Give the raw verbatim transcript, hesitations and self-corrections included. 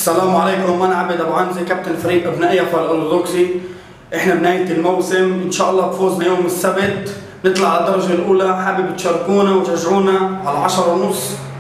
السلام عليكم، انا عبد ابو عنزه كابتن فريق ابناء يافا الارثوذكسي. احنا بنهايه الموسم ان شاء الله بفوزنا يوم السبت نطلع على الدرجه الاولى. حابب تشاركونا وتشجعونا على عشرة ونص